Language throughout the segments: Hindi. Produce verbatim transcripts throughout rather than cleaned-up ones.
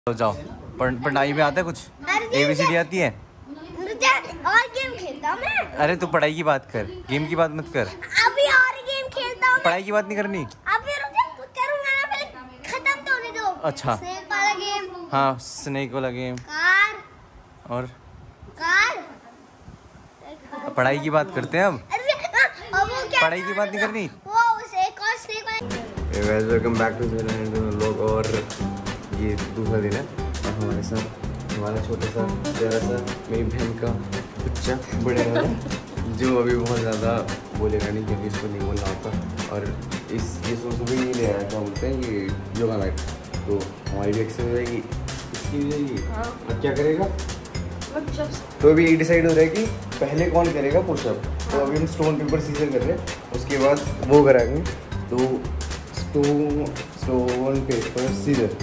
तो जाओ। पढ़ाई में आता है कुछ? ए बी सी डी आती है? और गेम खेलता हूं मैं। अरे तू पढ़ाई की बात कर, गेम की बात मत कर। अभी और गेम खेलता हूं। पढ़ाई की बात नहीं करनी। अभी रुको, करूंगा ना, पहले खत्म तो होने दो। अच्छा। स्नेक वाला गेम। हाँ स्नेक वाला गेम। कार। और कार। पढ़ाई की बात करते हैं अब। अरे अब वो क्या? पढ़ाई की बात नहीं करनी। वो उसे एक और स्नेक वाला। Hey guys, welcome back to vlog. और ये दूसरा दिन है और हमारे साथ हमारा छोटा सा प्यारा सा मेरी बहन का बच्चा बड़े वाला जो अभी बहुत ज़्यादा बोलेगा नहीं क्योंकि इसको नहीं बोलना होता। और इस ये सोच भी नहीं ले आया, क्या बोलते हैं ये योगा मैट, तो हमारी भी एक्सरसाइज हो जाएगी, इसकी भी जाएगी। अब क्या करेगा? तो अभी ये डिसाइड हो रहा है कि पहले कौन करेगा पुशअप। तो अभी हम स्टोन पेपर सीजर कर रहे हैं, उसके बाद वो कराएंगे। तो स्टोन स्टोन पेपर सीजर।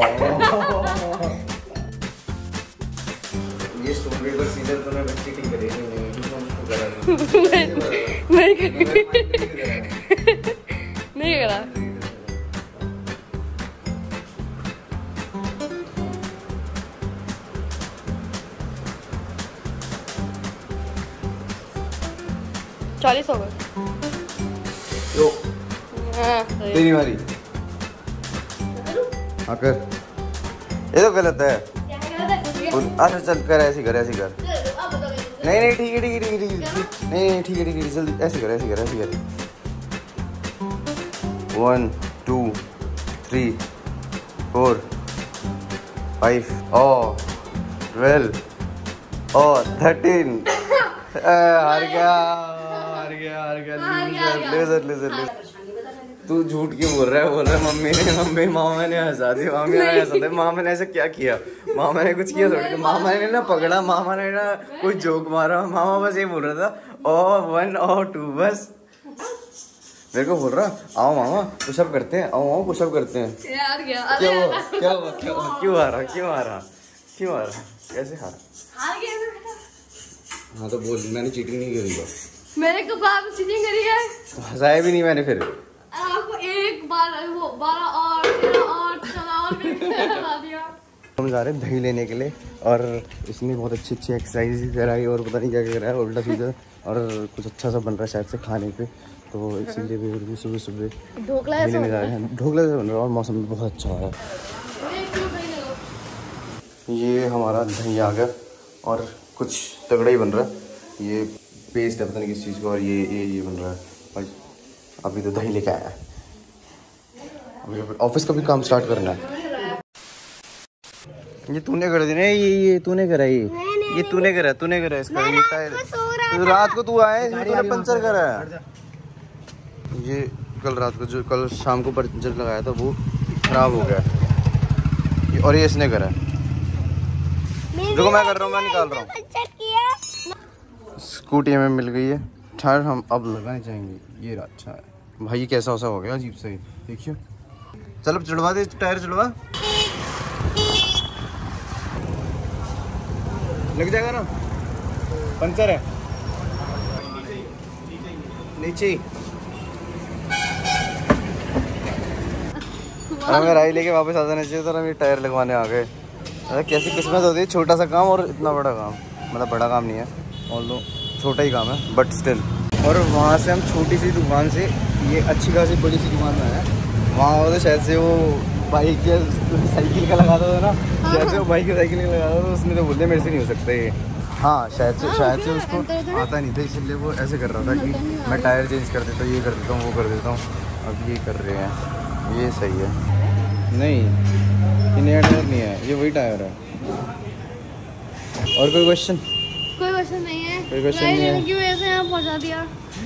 ये स्टोन पेपर सीजर तो मैं बच्चे की करेंगे नहीं, नहीं करा। चालीस हो गए। तेरी बारी। हाँ कर। ये तो गलत है। अच्छा चल कर, ऐसी कर ऐसी कर। नहीं नहीं ठीक है ठीक है ठीक है ठीक है नहीं नहीं ठीक है ठीक है जल्दी ऐसी कर ऐसी कर ऐसी कर। One two three four five oh twelve oh thirteen. हार गया हार गया हार गया। Laser laser laser. तू झूठ क्यों बोल रहा है? बोल रहा है मम्मी ने मम्मी मामा ने हंसा दी, मामी ने हंसा दी। मामा ने ऐसा क्या किया? मामा ने कुछ किया थोड़ी। मामा ने ना पकड़ा, मामा ने ना कोई जोक मारा। मामा बस ये बोल रहा था ओ वन ओ टू बस। मेरे को बोल रहा आओ मामा पुशअप करते हैं, आओ आओ पुशअप करते हैं। यार क्या क्या हुआ क्या हुआ क्या हुआ? क्यों हारा क्यों हारा क्यों हारा कैसे हारा? हाँ तो बोल, मैंने चीटिंग नहीं करी। मेरे को बाप चीटिंग करी है। हंसाया भी नहीं मैंने। फिर आपको एक बार वो बारह और तेरह और चौदह और करवा दिया। हम जा रहे हैं दही लेने के लिए और इसने बहुत अच्छी अच्छी एक्सरसाइज कराई और पता नहीं क्या क्या करा है, उल्टा सीधा। और कुछ अच्छा सा बन रहा है शायद से खाने पे, तो इसीलिए भी सुबह सुबह ढोकला लेने जा रहे हैं। ढोकला से बन रहा है और मौसम भी बहुत अच्छा है। ये हमारा दही आ गया और कुछ तगड़ा ही बन रहा है। ये पेस्ट है पता नहीं किस चीज़ का, और ये ये ये बन रहा है। और अभी तो दही लेके आया है, अभी ऑफिस का भी काम स्टार्ट करना है। ये तूने कर दिया। ये ये तूने करा, ये ये तूने करा तूने करा इसका ये टायर। रात को तू आया इसमें तूने पंचर करा है। ये कल रात को जो कल शाम को पंचर लगाया था वो खराब हो गया। और ये इसने करा। देखो मैं कर रहा हूँ, मैं निकाल रहा हूँ। स्कूटी हमें मिल गई है, टायर हम अब लगाने जाएंगे। ये अच्छा है भाई, ये कैसा वैसा हो गया अजीब सा ही, देखिए। चलो चढ़वा दे टायर, चढ़वा। लग जाएगा ना, पंचर है नीचे। हमें राय लेके वापस आ जाना चाहिए तो हम ये टायर लगवाने आ गए। अरे कैसी किस्मत होती है, छोटा सा काम और इतना बड़ा काम। मतलब बड़ा काम नहीं है, ऑल्दो छोटा ही काम है बट स्टिल। और वहाँ से हम छोटी सी दुकान से ये अच्छी खासी बड़ी सी दुकान में आए। वहाँ तो शायद से वो बाइक या साइकिल का लगाता था ना, शायद से वो बाइक या साइकिल का लगाता था, उसने तो बोलते मेरे से नहीं हो सकता ये। हाँ शायद से शायद से उसको आता नहीं था, इसलिए वो ऐसे कर रहा था कि मैं टायर चेंज कर देता हूँ, ये कर देता हूँ वो कर देता हूँ। अब ये कर रहे हैं, ये सही है। नहीं ये नया टायर नहीं है, ये वही टायर है। और कोई क्वेश्चन? कोई क्वेश्चन नहीं है। कोई क्वेश्चन नहीं है। क्यों ऐसे यहाँ पहुँचा दिया?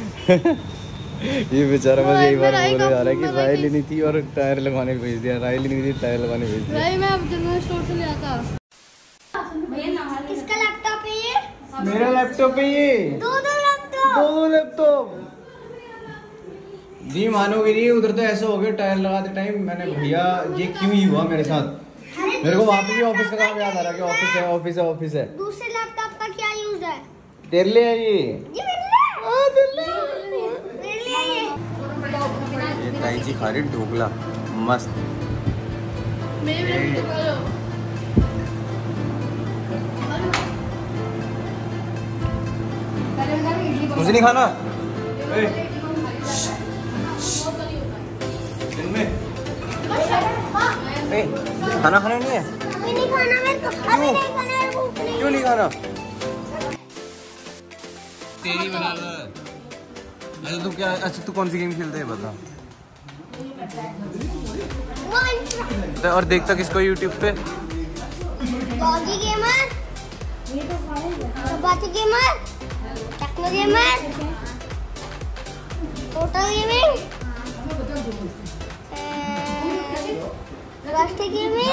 ये बेचारा बस यही बार बोल रहा है कि राय लेनी थी और टायर लगवाने भेज दिया, राय लेनी थी टायर लगवाने भेज दिया। राय मैं अब जनरल स्टोर से ले आता। किसका लैपटॉप है ये? मेरा लैपटॉप है ये। दो दो लैपटॉप। दो लैपटॉप जी मानोगे नहीं। उधर तो ऐसा हो गया टायर लगाते टाइम, मैंने भैया ये क्यों ही हुआ मेरे साथ। मेरे को वहाँ पे भी ऑफिस का काम याद आ रहा कि ऑफिस है ऑफिस है ऑफिस है। दूसरे लैपटॉप का क्या यूज है? तेरे लिए है ये। ये मेरे लिए। ताई जी खा रही ढोकला मस्त। मेरे कुछ नहीं खाना दिन में? ए, खाना खाना नहीं है? अभी नहीं खाना मेरे को, अभी नहीं खाना है, भूख नहीं। क्यों नहीं खाना? तेरी बना लो। अच्छा तू क्या, अच्छा तू कौन सी गेम खेलते है बता? और देखता किसको यूट्यूब पे? बॉगी गेमर, बाती gamer, techno gamer, total gaming, Rashtriya gaming,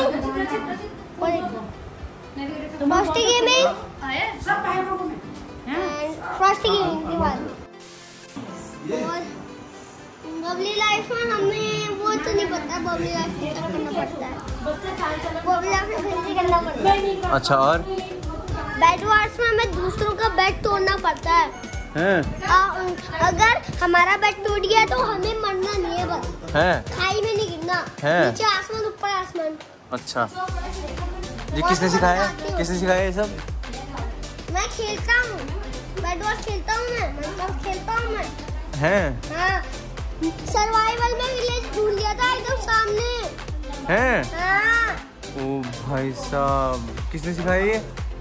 Rashtriya gaming, frosty gaming के बाद और बबली लाइफ में हमें वो तो नहीं पता, बबली लाइफ में क्या करना पड़ता है, बबली लाइफ में फिर करना पड़ता है। अच्छा और बेड वार्स में हमें दूसरों का बेड तोड़ना पड़ता है। हैं? आ, अगर हमारा बेड टूट गया तो हमें मरना नहीं है, बस हैं? खाई में नहीं गिरना, हैं? नीचे आसमान ऊपर आसमान। अच्छा ये किसने सिखाया, किसने सिखाया ये सब? मैं खेलता हूँ, बेड वार्स खेलता हूँ, मैं माइनक्राफ्ट खेलता हूँ मैं। हैं? हाँ, सर्वाइवल में विलेज भूल गया था एकदम सामने। हैं? हाँ, ओ भाई साहब किसने सिखाया ये?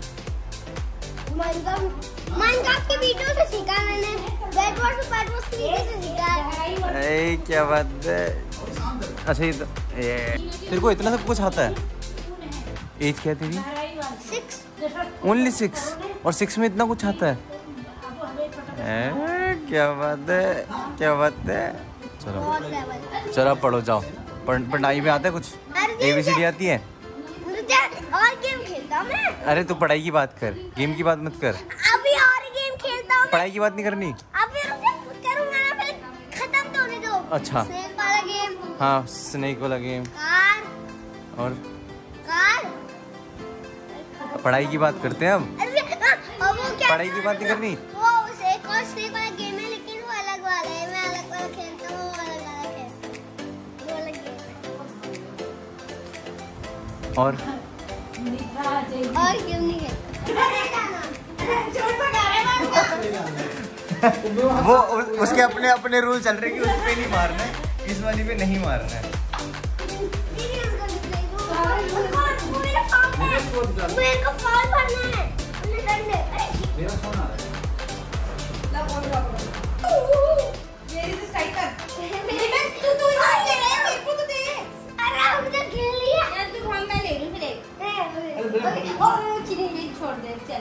माइनक्राफ्ट माइनक्राफ्ट के वीडियो से सीखा मैंने, बेड वार्स और बेड वार्स के वीडियो से सीखा है। ए क्या बात है। अच्छा ये तो ये तेरे को इतना सब कुछ आता है? एज क्या है तेरी? सिक्स। Only six? और सिक्स में इतना कुछ आता है? ए, क्या बात है, क्या बात है। चलो बहुत लेवल। चलो अब पढ़ो जाओ। पढ़ पढ़ाई में आता है कुछ? ए बी सी डी आती है? मुझे और गेम खेलता हूँ मैं। अरे तू पढ़ाई की बात कर, गेम की बात मत कर। अभी और गेम खेलता हूँ मैं। पढ़ाई की बात नहीं करनी। अभी रुको, करूँगा ना, पहले खत्म तो होने दो। अच्छा। स्नेक वाला गेम। हाँ स्नेक वाला गेम। कार। और कार। पढ़ाई की बात करते हैं अब। अरे हाँ, और वो क्या? पढ़ाई की बात नहीं करनी। वो उसे एक और स्नेक वाला गेम है, लेकिन वो अलग वाला है। मैं अलग वाला खेलता हूँ, वो अलग वाला खेलता हूँ। वो अलग गेम है। और और गेम नहीं खेलता। वो उ- उसके अपने अपने रूल चल रहे कि उस पे नहीं मारना है, इस वाली पे नहीं मारना है। मेरे को फॉल भरना है। मेरा फोन आ रहा है। तू तू इधर ले, मेरे को तो दे। अरे हमने खेल लिया। यार तू हम मैं ले लूं फिर एक और चिड़ी छोड़ दे चल।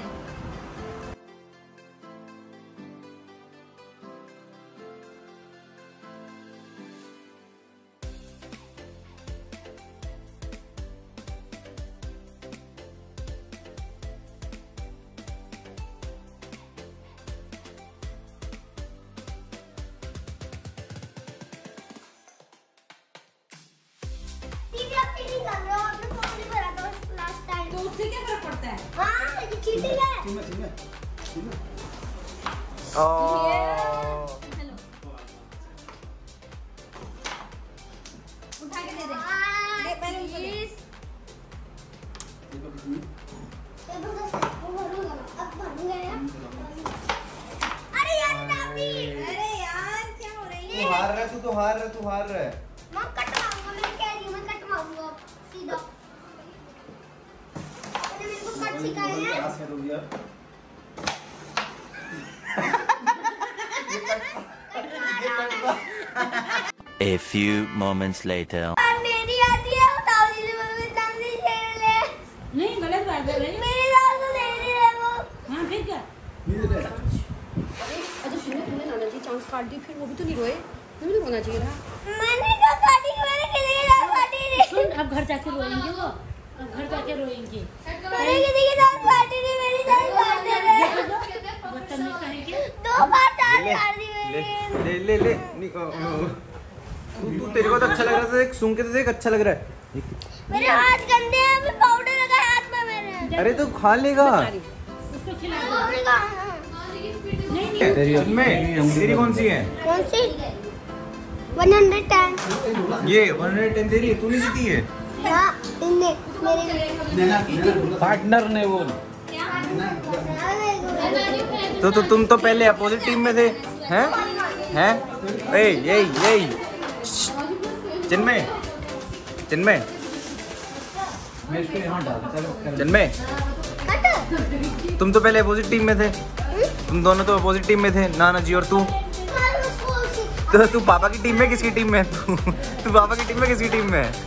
चीटिंग कर रहे हो, आपने फॉर्म नहीं भरा था लास्ट टाइम। तो उससे क्या फर्क पड़ता है? हाँ, ये चीटिंग है। चीना चीना चीना। हेलो उठा के दे दे। दे पहले उनको दे। अरे यार टापी। अरे यार क्या हो रही तू हार रहा है, तू तो हार रहा है, तू हार रहा है। मैं कटवाऊंगा, मैं कह रही हूँ, मैं कटवाऊंगा सीधा। तूने मेरे को कट सिखाया है। क्या सेट हो गया? A few moments later. और मेरी आती है, उठाओ दीदी, मम्मी जल्दी खेल ले। नहीं गलत बात है भाई। मेरी दाल तो दे रही है वो। हाँ फिर क्या? नीचे ले। अच्छा सुनो तुमने नाना जी चांस काट दी फिर वो भी तो नहीं रोए। तुम्हें तो रोना चाहिए था। मैंने कहा काटी, मैंने किसी की दाल काटी नहीं। सुन अब घर जाके रोएंगे वो। अब घर जाके रोएंगे। मैंने किसी की दाल काटी नहीं, मेरी दाल काट दे रहे हैं। बदतमीज कहेंगे। दो बार दाल ले काट दी ले मेरी। ले ले ले नि- ओ, ओ, तू तू तेरे को तो अच्छा लग रहा था, एक सूंघ के तो देख अच्छा लग रहा है। मेरे हाथ गंदे हैं, अभी पाउडर लगा है हाथ में मेरे। अरे तू खा लेगा। उसको खिला दो। पाउडर का नहीं नहीं तेरी में तेरी कौन सी है? कौन सी? One hundred ten. ये वन हंड्रेड टेन तेरी है, तू नहीं जीती है। हाँ, इनने मेरे नैना नैना पार्टनर ने वो तो तो तुम तो पहले अपोजिट टीम में थे हैं हैं? ए ये ये चिन्मय चिन्मय मैं इसको यहाँ डाल चलो चिन्मय तुम तो पहले अपोजिट टीम में थे, तुम दोनों तो अपोजिट टीम में थे, नाना जी और तू। तो तू पापा की टीम में किसकी टीम में? तू तू पापा की टीम में किसकी टीम में है?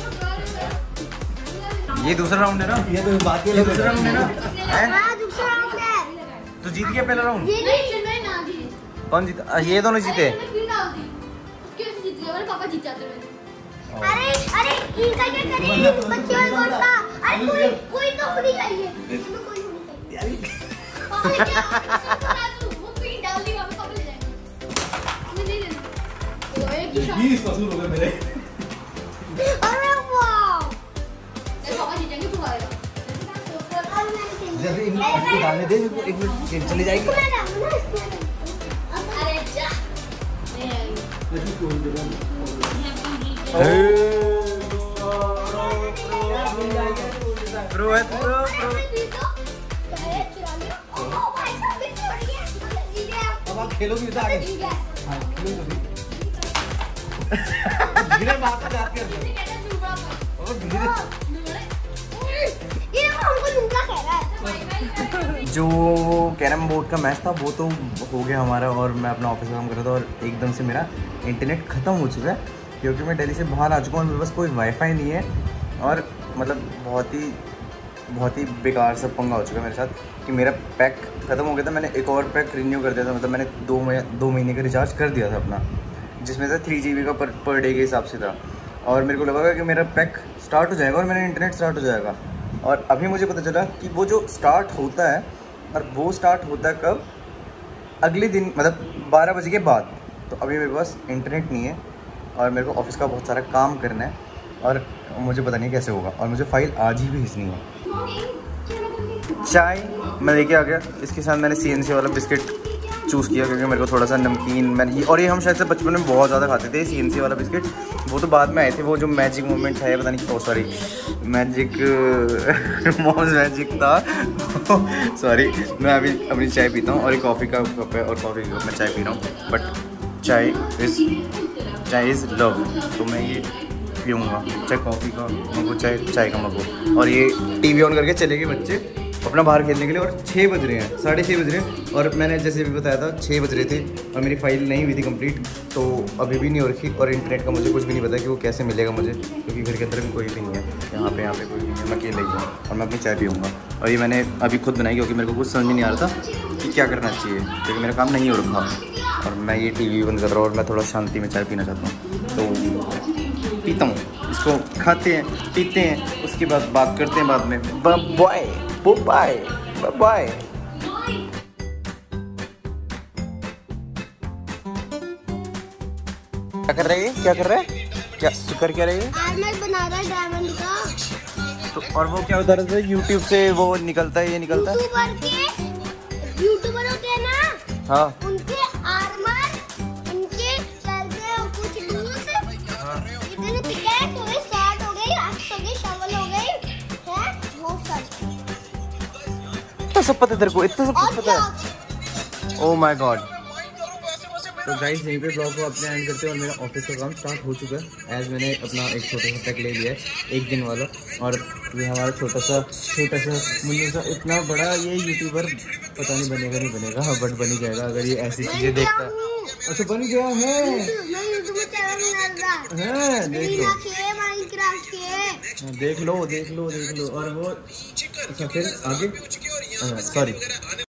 ये दूसरा राउंड है ना? ये तो बात ही ये दूसरा राउंड है ना? हैं? हाँ दूसरा राउंड है। तू जीत गया पहला राउंड? ये नहीं चेन्नई ना जी। कौन जीता? ये दोनों जीते। कैसे जीत गया? मेरे पापा जीत जाते हैं। अरे अरे इनका क्या करें बच्चे और बोलता अरे कोई कोई तो होनी चाहिए इसमें कोई होनी चाहिए पापा ने क्या वो पी डाल दी वापस पापा ले जाएंगे नहीं नहीं नहीं तो एक ही शॉट बीस वसूल हो गए मेरे। अरे वाह मेरे पापा जीत जाएंगे तू हारेगा जब इनको डालने दे, एक मिनट गेम चली जाएगी। अरे जा नहीं आएगी प्रो है प्रो प्रो। अब आप खेलोगी तो आगे हाँ खेलोगी धीरे मारते जाते हैं और धीरे जो कैरम बोर्ड का मैच था वो तो हो गया हमारा, और मैं अपना ऑफिस काम कर रहा था और एकदम से मेरा इंटरनेट ख़त्म हो चुका है क्योंकि मैं दिल्ली से बाहर आ चुका हूँ। मेरे पास कोई वाईफाई नहीं है और मतलब बहुत ही बहुत ही बेकार सा पंगा हो चुका है मेरे साथ कि मेरा पैक ख़त्म हो गया था। मैंने एक और पैक रिन्यू कर दिया था, मतलब मैंने दो महीने दो महीने का रिचार्ज कर दिया था अपना, जिसमें से थ्री जी बी का पर पर डे के हिसाब से था। और मेरे को लगा कि मेरा पैक स्टार्ट हो जाएगा और मेरा इंटरनेट स्टार्ट हो जाएगा। और अभी मुझे पता चला कि वो जो स्टार्ट होता है और वो स्टार्ट होता है कब? अगले दिन, मतलब बारह बजे के बाद। तो अभी मेरे पास इंटरनेट नहीं है और मेरे को ऑफिस का बहुत सारा काम करना है और मुझे पता नहीं कैसे होगा, और मुझे फाइल आज ही भेजनी है। चाय मैं लेके आ गया, इसके साथ मैंने सी एन सी वाला बिस्किट चूज़ किया क्योंकि मेरे को थोड़ा सा नमकीन मैंने, और ये हम शायद से बचपन में बहुत ज़्यादा खाते थे सी एन सी वाला बिस्किट। वो तो बाद में आए थे, वो जो मैजिक मोमेंट है पता नहीं, oh sorry magic moms magic था सॉरी। मैं अभी अपनी चाय पीता हूँ और एक कॉफ़ी का कप है और कॉफ़ी का कप में चाय पी रहा हूँ, बट चाय इज़ चाय इज़ लव। तो मैं ये पीऊँगा, चाहे कॉफ़ी का मगो चाहे चाय का मगो। और ये टीवी ऑन करके चले गए बच्चे अपना बाहर खेलने के लिए, और छः बज रहे हैं, साढ़े छः बज रहे हैं, और मैंने जैसे भी बताया था छः बज रहे थे और मेरी फ़ाइल नहीं हुई थी कंप्लीट, तो अभी भी नहीं हो रखी। और इंटरनेट का मुझे कुछ भी नहीं पता कि वो कैसे मिलेगा मुझे, क्योंकि घर के अंदर भी कोई भी नहीं है, यहाँ पे यहाँ पे कोई नहीं है, मैं अकेला ही हूँ और मैं अपनी चाय पीऊँगा। और ये मैंने अभी खुद बनाई क्योंकि मेरे को कुछ समझ में नहीं आ रहा था कि क्या करना चाहिए, क्योंकि मेरा काम नहीं हो रखा और मैं ये टी वी बंद कर रहा हूँ और मैं थोड़ा शांति में चाय पीना चाहता हूँ। तो पीता हूँ, इसको खाते हैं पीते हैं, उसके बाद बात करते हैं बाद में। Bye bye bye. क्या कर रहे हैं? क्या कर रहे हैं? क्या कर क्या रहे हैं? आर्मर बना रहा है डायमंड का। तो और वो क्या उधर से यूट्यूब से वो निकलता है, ये निकलता है यूट्यूबर के यूट्यूबर होते हैं ना, हाँ, उनके आर्मर उनके चलते कुछ दूर से इतने पिकेट हो गए, शॉट हो गई, एक्स हो गई, शवल हो गई, है बहुत सारे। इतना सब पता है तेरे को? इतना सब और कुछ पता क्या? है? Oh my god. तो गाइस यहीं पे ब्लॉग को अपने एंड करते हैं और मेरा ऑफिस का काम स्टार्ट हो चुका है। एज मैंने अपना एक छोटा सा पैक ले लिया है एक दिन वाला, और ये हमारा छोटा सा छोटा सा मुन्नू सा, इतना बड़ा ये यूट्यूबर पता नहीं बनेगा नहीं बनेगा, हाँ बट बन ही जाएगा अगर ये ऐसी चीज़ें देखता है। अच्छा बन गया है, मैं यूट्यूब में चैनल बना रहा हूं, हाँ देख लो के माइनक्राफ्ट के, देख लो देख लो देख लो। और वो अच्छा फिर आगे, सॉरी